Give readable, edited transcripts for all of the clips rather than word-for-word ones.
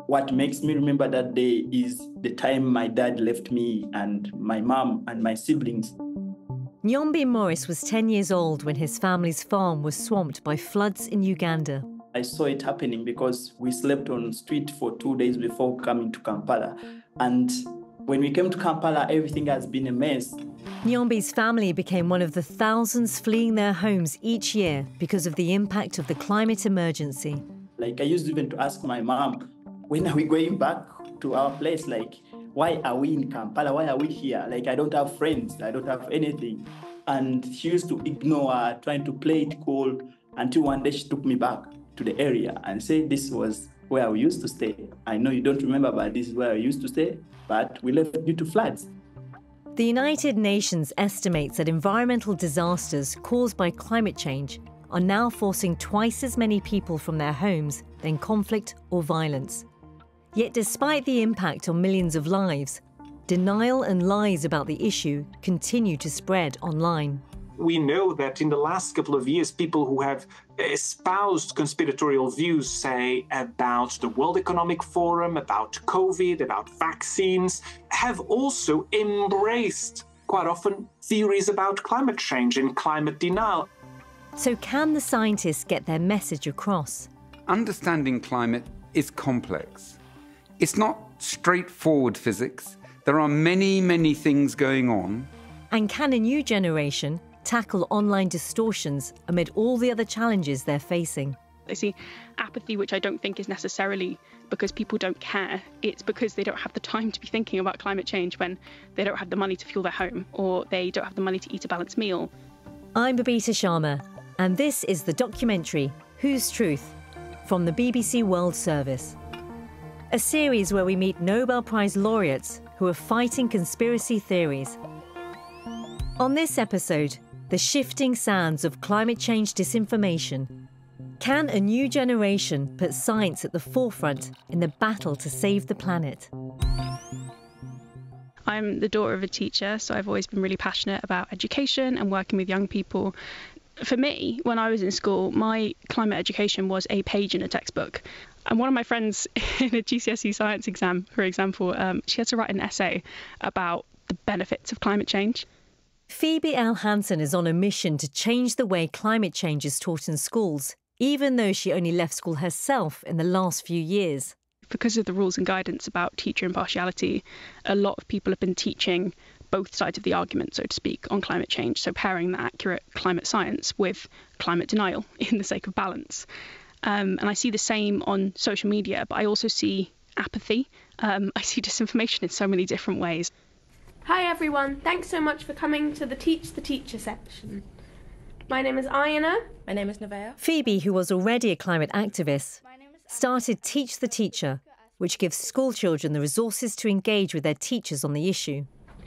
What makes me remember that day is the time my dad left me and my mom and my siblings. Nyombi Morris was 10 years old when his family's farm was swamped by floods in Uganda. I saw it happening because we slept on the street for 2 days before coming to Kampala. And when we came to Kampala, everything has been a mess. Nyombi's family became one of the thousands fleeing their homes each year because of the impact of the climate emergency. Like, I used even to ask my mom, when are we going back to our place? Like, why are we in Kampala? Why are we here? Like, I don't have friends. I don't have anything. And she used to ignore, trying to play it cool, until one day she took me back to the area and said, this was where we used to stay. I know you don't remember, but this is where we used to stay, but we left due to floods. The United Nations estimates that environmental disasters caused by climate change are now forcing twice as many people from their homes than conflict or violence. Yet despite the impact on millions of lives, denial and lies about the issue continue to spread online. We know that in the last couple of years, people who have espoused conspiratorial views, say, about the World Economic Forum, about COVID, about vaccines, have also embraced, quite often, theories about climate change and climate denial. So can the scientists get their message across? Understanding climate is complex. It's not straightforward physics. There are many, many things going on. And can a new generation tackle online distortions amid all the other challenges they're facing? I see apathy, which I don't think is necessarily because people don't care. It's because they don't have the time to be thinking about climate change when they don't have the money to fuel their home or they don't have the money to eat a balanced meal. I'm Babita Sharma, and this is the documentary Whose Truth? From the BBC World Service. A series where we meet Nobel Prize laureates who are fighting conspiracy theories. On this episode, the shifting sands of climate change disinformation. Can a new generation put science at the forefront in the battle to save the planet? I'm the daughter of a teacher, so I've always been really passionate about education and working with young people. For me, when I was in school, my climate education was a page in a textbook. And one of my friends in a GCSE science exam, for example, she had to write an essay about the benefits of climate change. Phoebe L Hanson is on a mission to change the way climate change is taught in schools, even though she only left school herself in the last few years. Because of the rules and guidance about teacher impartiality, a lot of people have been teaching both sides of the argument, so to speak, on climate change, so pairing the accurate climate science with climate denial in the sake of balance. And I see the same on social media, but I also see apathy. I see disinformation in so many different ways. Hi everyone, thanks so much for coming to the Teach the Teacher section. My name is Ayana. My name is Nevaeh. Phoebe, who was already a climate activist, started Teach the Teacher, which gives school children the resources to engage with their teachers on the issue.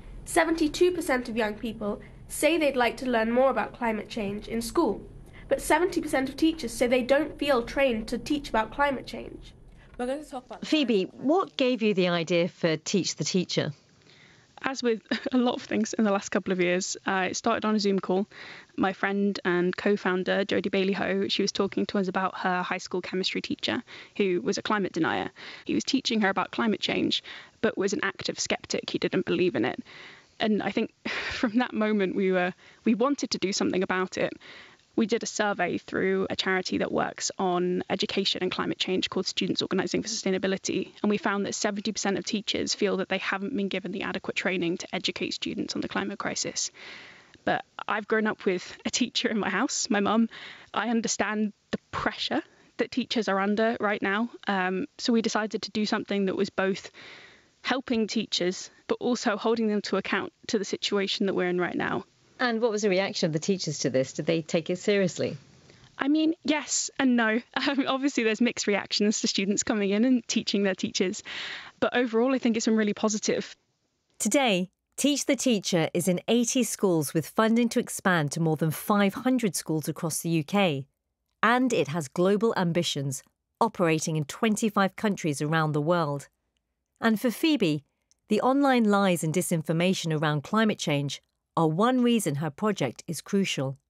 72% of young people say they'd like to learn more about climate change in school, but 70% of teachers say they don't feel trained to teach about climate change. We're going to talk about... Phoebe, what gave you the idea for Teach the Teacher? As with a lot of things in the last couple of years, it started on a Zoom call. My friend and co-founder, Jodie Bailey-Ho, she was talking to us about her high school chemistry teacher, who was a climate denier. He was teaching her about climate change, but was an active skeptic. He didn't believe in it. And I think from that moment, we wanted to do something about it. We did a survey through a charity that works on education and climate change called Students Organising for Sustainability. And we found that 70% of teachers feel that they haven't been given the adequate training to educate students on the climate crisis. But I've grown up with a teacher in my house, my mum. I understand the pressure that teachers are under right now. So we decided to do something that was both helping teachers, but also holding them to account to the situation that we're in right now. And what was the reaction of the teachers to this? Did they take it seriously? I mean, yes and no. Obviously, there's mixed reactions to students coming in and teaching their teachers. But overall, I think it's been really positive. Today, Teach the Teacher is in 80 schools with funding to expand to more than 500 schools across the UK. And it has global ambitions, operating in 25 countries around the world. And for Phoebe, the online lies and disinformation around climate change are one reason her project is crucial.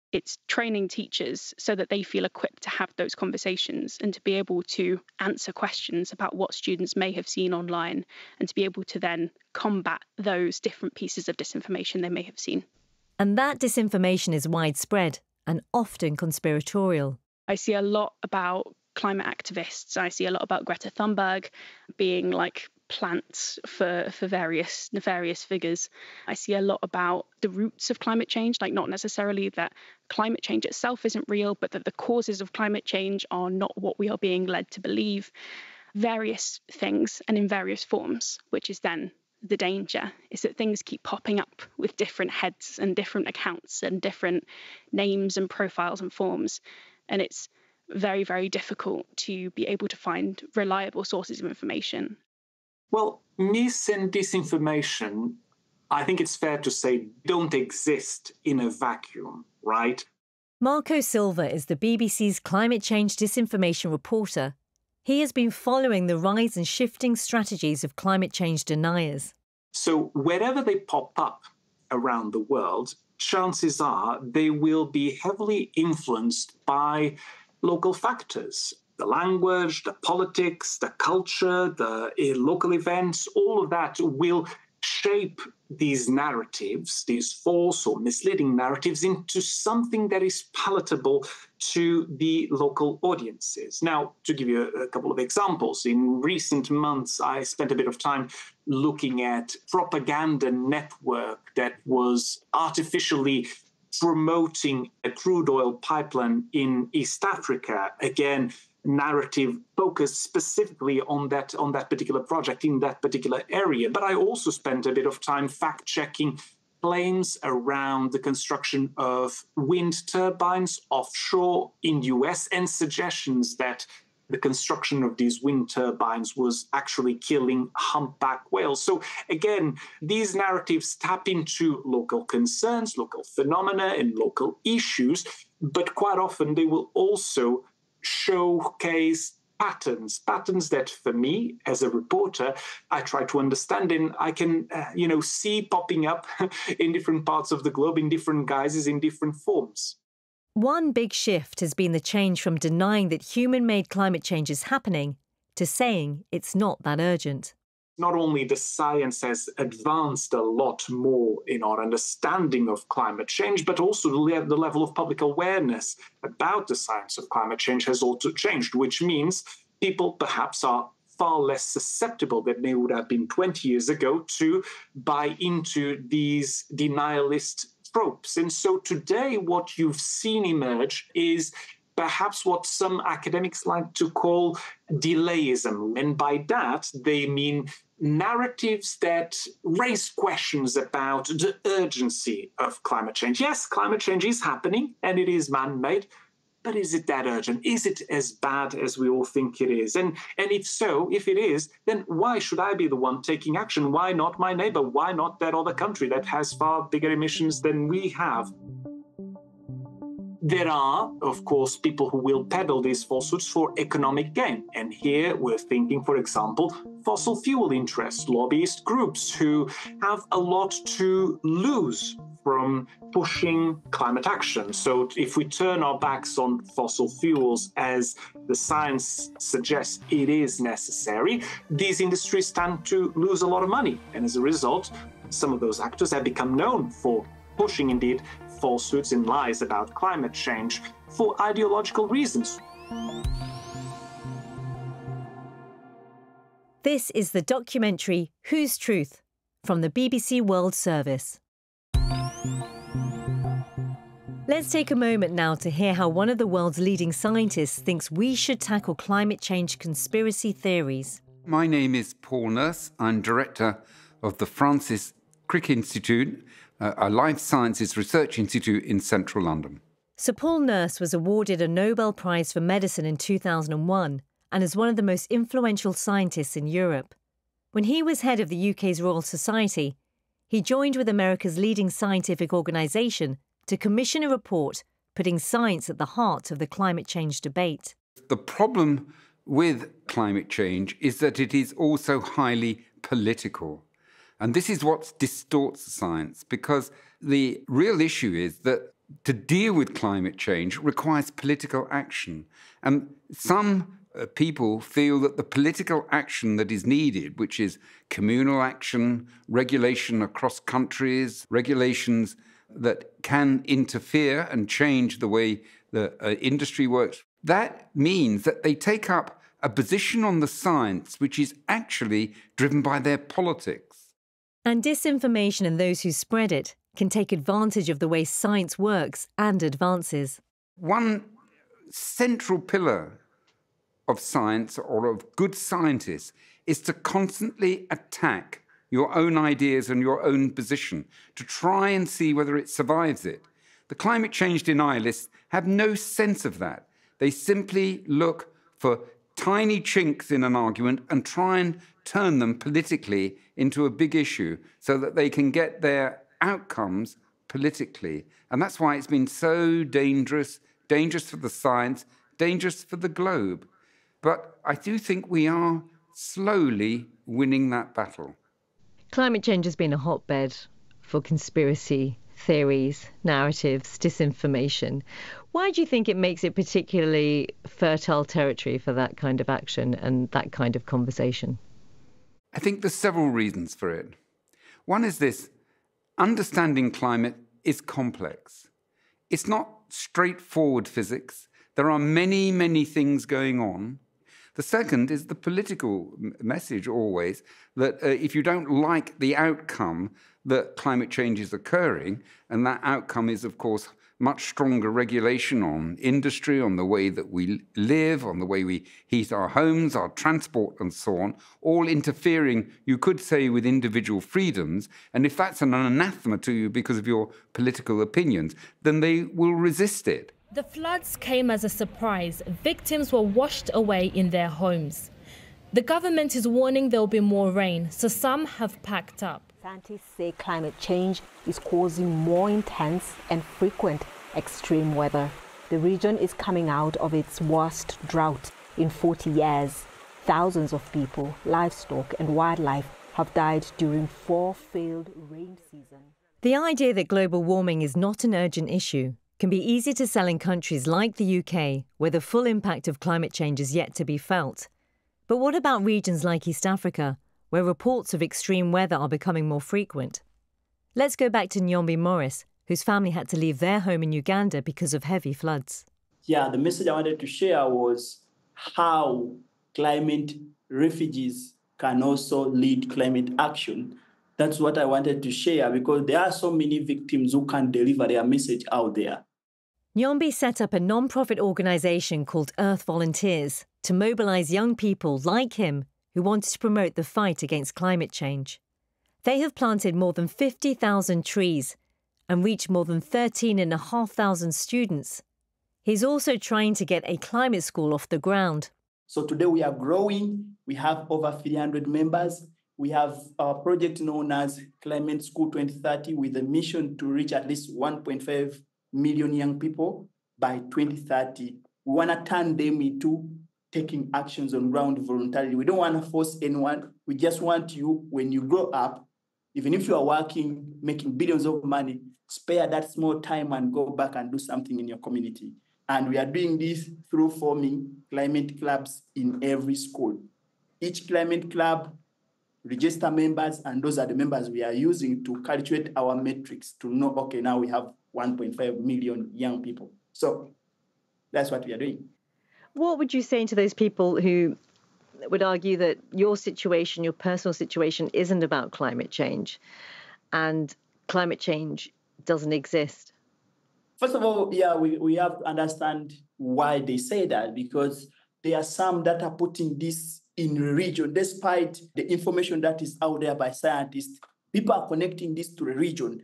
It's training teachers so that they feel equipped to have those conversations and to be able to answer questions about what students may have seen online and to be able to then combat those different pieces of disinformation they may have seen. And that disinformation is widespread and often conspiratorial. I see a lot about climate activists. I see a lot about Greta Thunberg being like plants for various nefarious figures. I see a lot about the roots of climate change, like not necessarily that climate change itself isn't real, but that the causes of climate change are not what we are being led to believe. Various things and in various forms, which is then the danger, is that things keep popping up with different heads and different accounts and different names and profiles and forms. And it's very, very difficult to be able to find reliable sources of information. Well, mis and disinformation, I think it's fair to say, don't exist in a vacuum, right? Marco Silva is the BBC's climate change disinformation reporter. He has been following the rise and shifting strategies of climate change deniers. So wherever they pop up around the world, chances are they will be heavily influenced by local factors. The language, the politics, the culture, the local events, all of that will shape these narratives, these false or misleading narratives, into something that is palatable to the local audiences. Now, to give you a couple of examples, in recent months, I spent a bit of time looking at propaganda network that was artificially promoting a crude oil pipeline in East Africa. Again, narrative focused specifically on that particular project in that particular area. But I also spent a bit of time fact-checking claims around the construction of wind turbines offshore in the US and suggestions that the construction of these wind turbines was actually killing humpback whales. So again, these narratives tap into local concerns, local phenomena, and local issues, but quite often they will also showcase patterns that for me as a reporter, I try to understand and I can, see popping up in different parts of the globe, in different guises, in different forms. One big shift has been the change from denying that human-made climate change is happening to saying it's not that urgent. Not only the science has advanced a lot more in our understanding of climate change, but also the level of public awareness about the science of climate change has also changed, which means people perhaps are far less susceptible than they would have been 20 years ago to buy into these denialist tropes. And so today what you've seen emerge is perhaps what some academics like to call delayism. And by that, they mean narratives that raise questions about the urgency of climate change. Yes, climate change is happening and it is man-made, but is it that urgent? Is it as bad as we all think it is? And if so, if it is, then why should I be the one taking action? Why not my neighbor? Why not that other country that has far bigger emissions than we have? There are, of course, people who will peddle these falsehoods for economic gain. And here we're thinking, for example, fossil fuel interests, lobbyist groups who have a lot to lose from pushing climate action. So if we turn our backs on fossil fuels, as the science suggests it is necessary, these industries stand to lose a lot of money. And as a result, some of those actors have become known for pushing, indeed, falsehoods and lies about climate change for ideological reasons. This is the documentary Whose Truth? From the BBC World Service. Let's take a moment now to hear how one of the world's leading scientists thinks we should tackle climate change conspiracy theories. My name is Paul Nurse. I'm director of the Francis Crick Institute, a life sciences research institute in central London. Sir Paul Nurse was awarded a Nobel Prize for Medicine in 2001 and is one of the most influential scientists in Europe. When he was head of the UK's Royal Society, he joined with America's leading scientific organisation to commission a report putting science at the heart of the climate change debate. The problem with climate change is that it is also highly political. And this is what distorts science, because the real issue is that to deal with climate change requires political action. And some people feel that the political action that is needed, which is communal action, regulation across countries, regulations that can interfere and change the way the industry works, that means that they take up a position on the science which is actually driven by their politics. And disinformation and those who spread it can take advantage of the way science works and advances. One central pillar of science or of good scientists is to constantly attack your own ideas and your own position, to try and see whether it survives it. The climate change denialists have no sense of that. They simply look for tiny chinks in an argument and try and turn them politically into a big issue so that they can get their outcomes politically. And that's why it's been so dangerous for the science, dangerous for the globe. But I do think we are slowly winning that battle. Climate change has been a hotbed for conspiracy theories, narratives, disinformation. Why do you think it makes it particularly fertile territory for that kind of action and that kind of conversation? I think there's several reasons for it. One is this: understanding climate is complex. It's not straightforward physics. There are many, many things going on. The second is the political message always that if you don't like the outcome that climate change is occurring, and that outcome is, of course, much stronger regulation on industry, on the way that we live, on the way we heat our homes, our transport and so on, all interfering, you could say, with individual freedoms. And if that's an anathema to you because of your political opinions, then they will resist it. The floods came as a surprise. Victims were washed away in their homes. The government is warning there will be more rain, so some have packed up. Scientists say climate change is causing more intense and frequent extreme weather. The region is coming out of its worst drought in 40 years. Thousands of people, livestock and wildlife have died during 4 failed rain seasons. The idea that global warming is not an urgent issue can be easy to sell in countries like the UK, where the full impact of climate change is yet to be felt. But what about regions like East Africa, where reports of extreme weather are becoming more frequent? Let's go back to Nyombi Morris, whose family had to leave their home in Uganda because of heavy floods. Yeah, the message I wanted to share was how climate refugees can also lead climate action. That's what I wanted to share, because there are so many victims who can't deliver their message out there. Nyombi set up a non-profit organisation called Earth Volunteers to mobilise young people like him who wanted to promote the fight against climate change. They have planted more than 50,000 trees and reached more than 13,500 students. He's also trying to get a climate school off the ground. So today we are growing. We have over 300 members. We have a project known as Climate School 2030 with a mission to reach at least 1.5 million young people by 2030. We want to turn them into taking actions on ground voluntarily. We don't want to force anyone. We just want you, when you grow up, even if you are working, making billions of money, spare that small time and go back and do something in your community. And we are doing this through forming climate clubs in every school. Each climate club register members, and those are the members we are using to calculate our metrics to know, okay, now we have 1.5 million young people. So that's what we are doing. What would you say to those people who would argue that your situation, your personal situation, isn't about climate change and climate change doesn't exist? First of all, yeah, we have to understand why they say that, because there are some that are putting this in region, despite the information that is out there by scientists. People are connecting this to the region.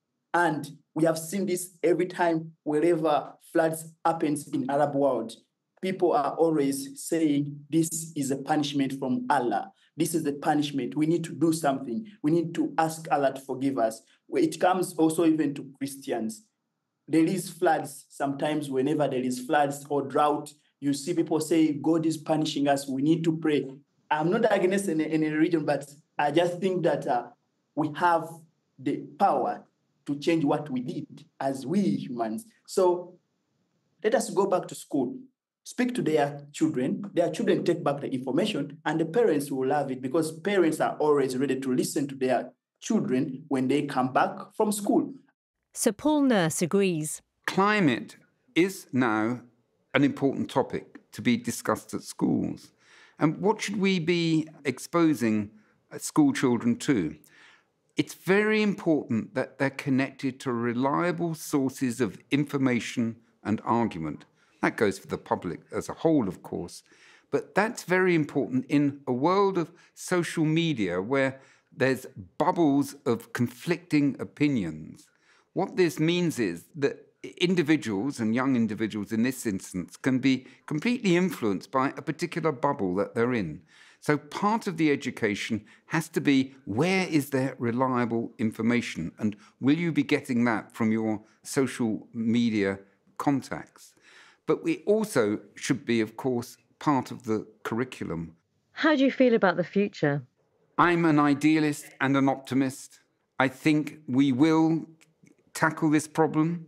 And we have seen this every time wherever floods happens in Arab world. People are always saying this is a punishment from Allah. This is a punishment. We need to do something. We need to ask Allah to forgive us. It comes also even to Christians. There is floods. Sometimes whenever there is floods or drought, you see people say, God is punishing us. We need to pray. I'm not against any region, but I just think that we have the power to change what we did as we humans. So let us go back to school, speak to their children take back the information, and the parents will love it because parents are always ready to listen to their children when they come back from school. Sir Paul Nurse agrees. Climate is now an important topic to be discussed at schools. And what should we be exposing school children to? It's very important that they're connected to reliable sources of information and argument. That goes for the public as a whole, of course. But that's very important in a world of social media where there's bubbles of conflicting opinions. What this means is that individuals, and young individuals in this instance, can be completely influenced by a particular bubble that they're in. So part of the education has to be, where is there reliable information? And will you be getting that from your social media contacts? But we also should be, of course, part of the curriculum. How do you feel about the future? I'm an idealist and an optimist. I think we will tackle this problem.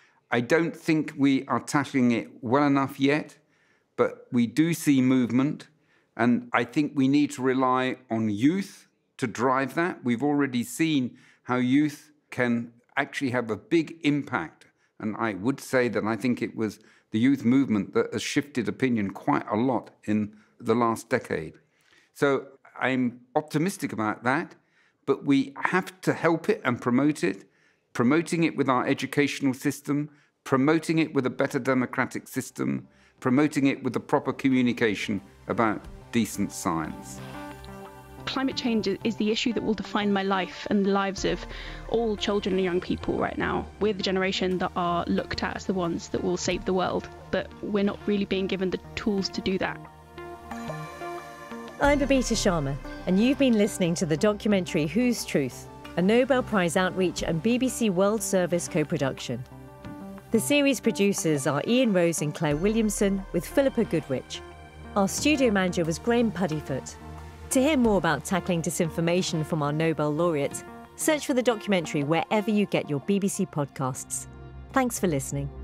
I don't think we are tackling it well enough yet, but we do see movement. And I think we need to rely on youth to drive that. We've already seen how youth can actually have a big impact. And I would say that I think it was the youth movement that has shifted opinion quite a lot in the last decade. So I'm optimistic about that, but we have to help it and promote it, promoting it with our educational system, promoting it with a better democratic system, promoting it with the proper communication about decent science. Climate change is the issue that will define my life and the lives of all children and young people right now. We're the generation that are looked at as the ones that will save the world, but we're not really being given the tools to do that. I'm Babita Sharma, and you've been listening to the documentary Whose Truth?, a Nobel Prize Outreach and BBC World Service co-production. The series producers are Ian Rose and Claire Williamson, with Philippa Goodrich. Our studio manager was Graham Puddifoot. To hear more about tackling disinformation from our Nobel laureates, search for the documentary wherever you get your BBC podcasts. Thanks for listening.